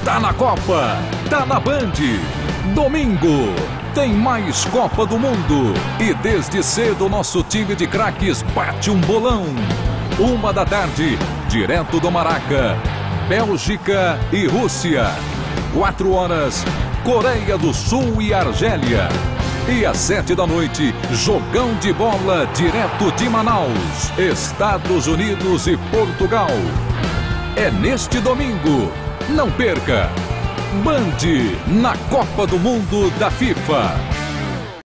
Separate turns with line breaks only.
Tá na Copa, tá na Band. Domingo tem mais Copa do Mundo. E desde cedo nosso time de craques bate um bolão. 1h, direto do Maraca, Bélgica e Rússia. 4h, Coreia do Sul e Argélia. E às 7h, jogão de bola direto de Manaus, Estados Unidos e Portugal. É neste domingo. Não perca! Band na Copa do Mundo da FIFA.